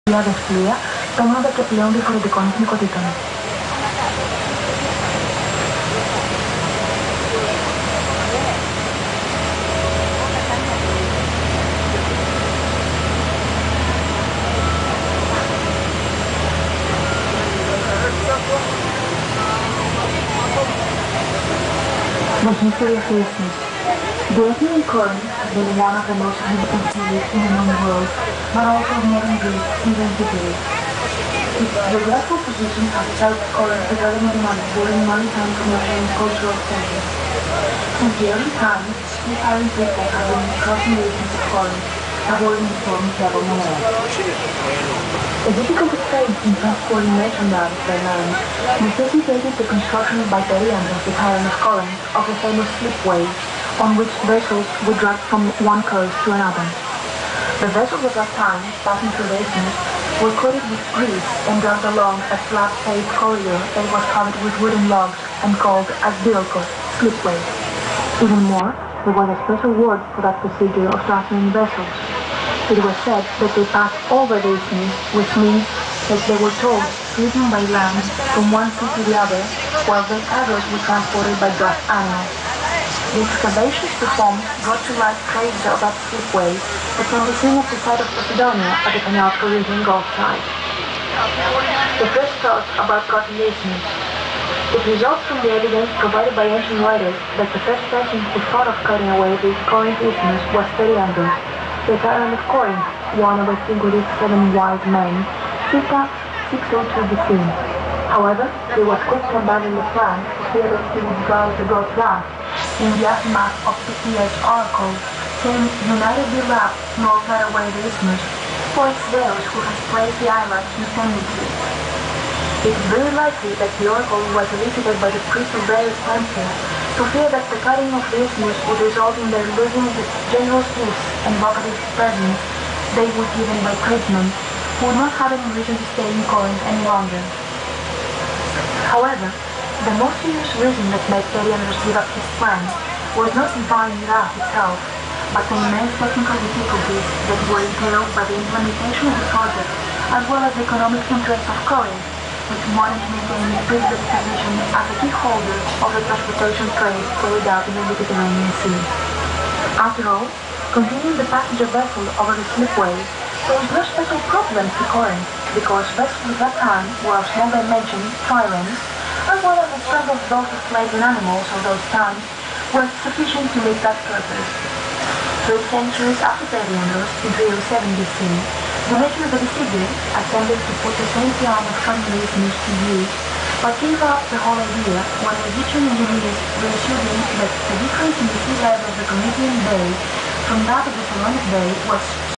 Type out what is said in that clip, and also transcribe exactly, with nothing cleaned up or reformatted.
δευτερία τομέων και πλέον διαφορετικών εθνικότητων. The history of Christmas. The ethnic in Corinth has been one of the most significant cities in the known world, but also of modern Greece since antiquity. Its geographical position has helped Corinth develop during maritime, commercial and cultural centers. Since the early times, seafaring people have been crossing the oceans of Corinth, avoiding the stormy travel north. The difficulty faced in transporting merchandise by land necessitated the construction by Periandros, the tyrant of Corinth, of a famous slipway, on which vessels were dragged from one coast to another. The vessels of that time, passing through the isthmus, were coated with grease and dragged along a slab-paved corridor that was covered with wooden logs and called asbylokos, slipway. Even more, there was a special word for that procedure of transferring vessels. It was said that they passed over the isthmus, which means that they were towed sweeping by land from one sea to the other, while their cargoes were transported by draft animals. The excavations performed brought to light traces of that slipway that can be seen at the site of Posidonia at the canal Corinthian Gulf side. The first thought about cutting the isthmus. It results from the evidence provided by ancient writers that the first person who thought of cutting away the Corinth isthmus was Periandros, the tyrant of Corinth, one of Antiquity's seven wise men, circa six oh two B C. However, he was quick to abandon the plan for fear that he would rouse the god's wrath in the aftermath of Pythia's oracle, saying, "United be wrath, nor cut away the isthmus, for it's theirs who has placed the island intended to." It is very likely that the oracle was elicited by the priest of various temples to fear that the cutting of the isthmus would result in their losing the generous gifts and vocative presents they were given by tradesmen who would not have any reason to stay in Corinth any longer. However, the most serious reason that made Periandros give up his plan was not divine wrath itself, but the immense technical difficulties that were entailed by the implementation of the project, as well as the economic interests of Corinth, which wanted to maintain its privileged position as a key holder of the transportation trade carried out in the Mediterranean Sea. After all, continuing the passage of vessels over the slipway posed no special problem to Corinth, because vessels at that time were of small dimension, triremes, as well as the strength of those of slaves and animals of those times were sufficient to meet that purpose. Three centuries after Periandros, in three oh seven B C, Demetrius the Deceiver attempted to put the same plan of cutting the isthmus to use, but gave up the whole idea when Egyptian engineers reassured him that the difference in the sea level of the Promethean Bay from that of the Salonic Bay was